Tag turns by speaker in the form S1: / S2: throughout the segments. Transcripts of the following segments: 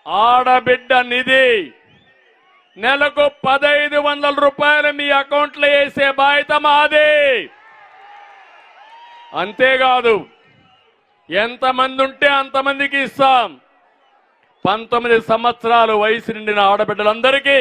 S1: ఆడబిడ్డ నిధి నెలకు 1500 రూపాయలు మీ అకౌంట్లో వేసే బాధ్యత మాది. అంతేకాదు ఎంతమంది ఉంటే అంతమందికి ఇస్తాం. 19 సంవత్సరాలు వయసు నిండిన ఆడబిడ్డలందరికీ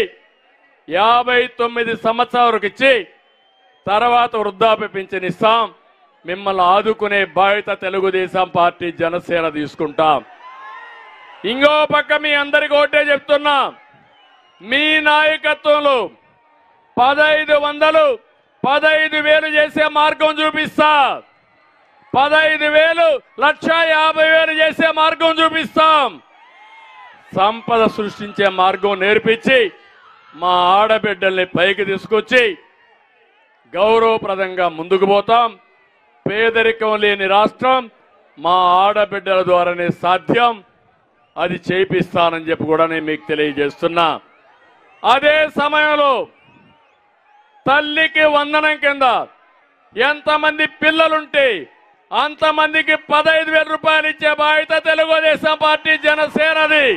S1: 59 సంవత్సరాల వరకు ఇచ్చి తర్వాత వృద్ధాప్య పింఛన్ ఇస్తాం. మిమ్మల్ని ఆదుకునే బాధ్యత తెలుగుదేశం పార్టీ జనసేన తీసుకుంటాం. ఇంకో పక్క మీ అందరికీ ఒకటే చెప్తున్నా, మీ నాయకత్వంలో 1500 15,000 చేసే మార్గం చూపిస్తా. 15,000 1,50,000 చేసే మార్గం చూపిస్తాం. సంపద సృష్టించే మార్గం నేర్పించి మా ఆడబిడ్డల్ని పైకి తీసుకొచ్చి గౌరవప్రదంగా ముందుకు పోతాం. పేదరికం లేని రాష్ట్రం మా ఆడబిడ్డల ద్వారానే సాధ్యం. అది చేపిస్తానని చెప్పి కూడా నేను మీకు తెలియజేస్తున్నా. అదే సమయంలో తల్లికి వందనం కింద ఎంతమంది పిల్లలుంటే అంతమందికి 15,000 రూపాయలు ఇచ్చే బాధ్యత తెలుగుదేశం పార్టీ జనసేనది.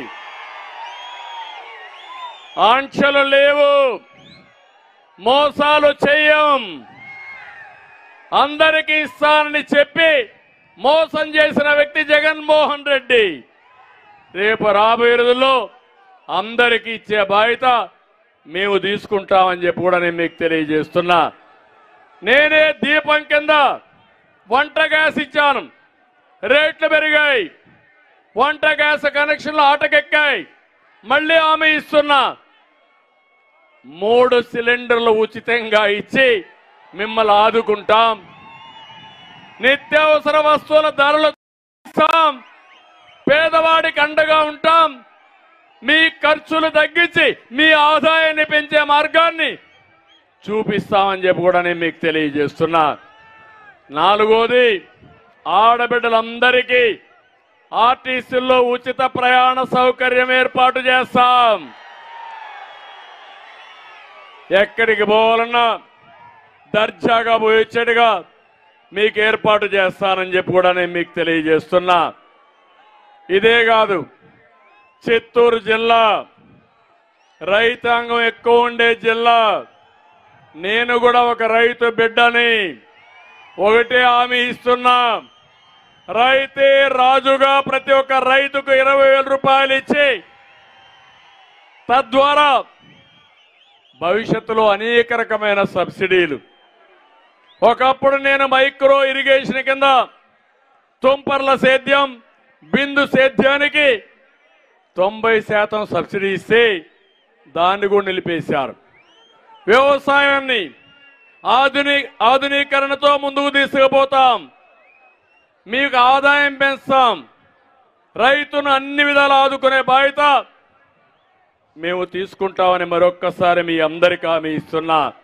S1: ఆంక్షలు లేవు, మోసాలు చెయ్యం. అందరికీ ఇస్తానని చెప్పి మోసం చేసిన వ్యక్తి జగన్మోహన్ రెడ్డి. రేపు రాబోయే రోజుల్లో అందరికీ ఇచ్చే బాధ్యత మేము తీసుకుంటామని చెప్పి కూడా నేను మీకు తెలియజేస్తున్నా. నేనే దీపం కింద వంట గ్యాస్ ఇచ్చాను, రేట్లు పెరిగాయి, వంట గ్యాస్ కనెక్షన్లు ఆటకెక్కాయి. మళ్ళీ హామీ ఇస్తున్నా, 3 సిలిండర్లు ఉచితంగా ఇచ్చి మిమ్మల్ని ఆదుకుంటాం. నిత్యావసర వస్తువుల ధరలు తగ్గిస్తాం, పేదవాడికి అండగా ఉంటాం. మీ ఖర్చులు తగ్గించి మీ ఆదాయాన్ని పెంచే మార్గాన్ని చూపిస్తామని చెప్పి కూడా నేను మీకు తెలియజేస్తున్నా. 4వది, ఆడబిడ్డలందరికీ ఆర్టీసీల్లో ఉచిత ప్రయాణ సౌకర్యం ఏర్పాటు చేస్తాం. ఎక్కడికి పోవాలన్నా దర్జాగా పోయేచ్చడిగా మీకు ఏర్పాటు చేస్తానని చెప్పి కూడా నేను మీకు తెలియజేస్తున్నా. ఇదే కాదు, చిత్తూరు జిల్లా రైతాంగం ఎక్కువ ఉండే జిల్లా. నేను కూడా ఒక రైతు బిడ్డని. ఒకటే హామీ ఇస్తున్నా, రైతే రాజుగా ప్రతి ఒక్క రైతుకు 20,000 రూపాయలు ఇచ్చి తద్వారా భవిష్యత్తులో అనేక రకమైన సబ్సిడీలు. ఒకప్పుడు నేను మైక్రో ఇరిగేషన్ కింద తుంపర్ల సేద్యం, బిందు సేద్యానికి 90% సబ్సిడీ ఇస్తే దాన్ని కూడా నిలిపేశారు. వ్యవసాయాన్ని ఆధునీకరణతో ముందుకు తీసుకుపోతాం. మీకు ఆదాయం పెంచుతాం. రైతును అన్ని విధాలు ఆదుకునే బాధ్యత మేము తీసుకుంటామని మరొక్కసారి మీ అందరికీ హామీ ఇస్తున్నా.